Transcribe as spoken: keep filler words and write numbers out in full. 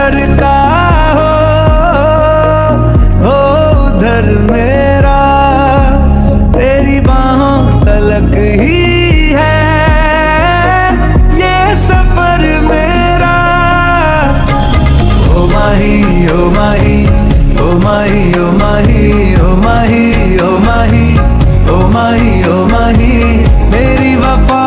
इधर का हो, हो उधर मेरा, तेरी बाहों तलक ही है ये सफर मेरा। ओ माही ओ माही ओ माही ओ माही ओ माही ओ माही ओ माही ओ माही, मेरी वफा